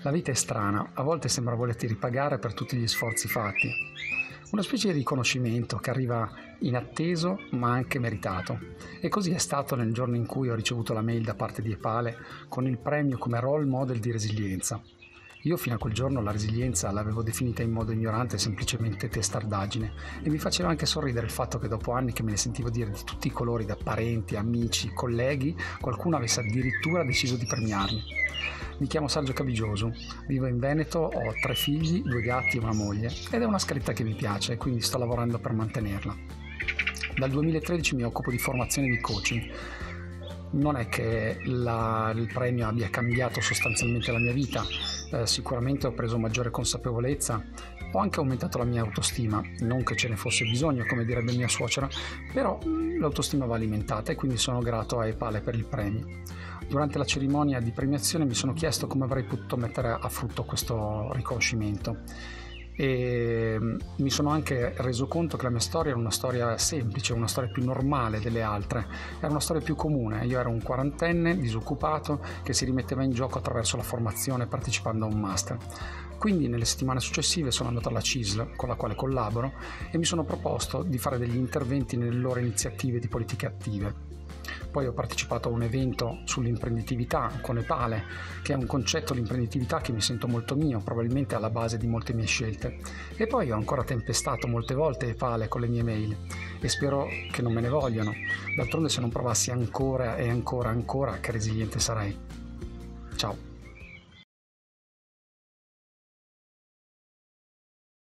La vita è strana, a volte sembra volerti ripagare per tutti gli sforzi fatti. Una specie di riconoscimento che arriva inatteso ma anche meritato. E così è stato nel giorno in cui ho ricevuto la mail da parte di Epale con il premio come role model di resilienza. Io fino a quel giorno la resilienza l'avevo definita in modo ignorante semplicemente testardaggine e mi faceva anche sorridere il fatto che dopo anni che me ne sentivo dire di tutti i colori da parenti, amici, colleghi, qualcuno avesse addirittura deciso di premiarmi. Mi chiamo Sergio Cabigiosu, vivo in Veneto, ho 3 figli, 2 gatti e una moglie ed è una scaletta che mi piace e quindi sto lavorando per mantenerla. Dal 2013 mi occupo di formazione di coaching. Non è che il premio abbia cambiato sostanzialmente la mia vita, sicuramente ho preso maggiore consapevolezza, ho anche aumentato la mia autostima, non che ce ne fosse bisogno come direbbe mia suocera, però l'autostima va alimentata e quindi sono grato a Epale per il premio. Durante la cerimonia di premiazione mi sono chiesto come avrei potuto mettere a frutto questo riconoscimento e mi sono anche reso conto che la mia storia era una storia semplice, una storia più normale delle altre, era una storia più comune. Io ero un quarantenne disoccupato che si rimetteva in gioco attraverso la formazione partecipando a un master. Quindi nelle settimane successive sono andato alla CISL, con la quale collaboro, e mi sono proposto di fare degli interventi nelle loro iniziative di politiche attive. Poi ho partecipato a un evento sull'imprenditività con Epale, che è un concetto di imprenditività che mi sento molto mio, probabilmente alla base di molte mie scelte. E poi ho ancora tempestato molte volte Epale con le mie mail e spero che non me ne vogliano. D'altronde se non provassi ancora e ancora che resiliente sarei. Ciao.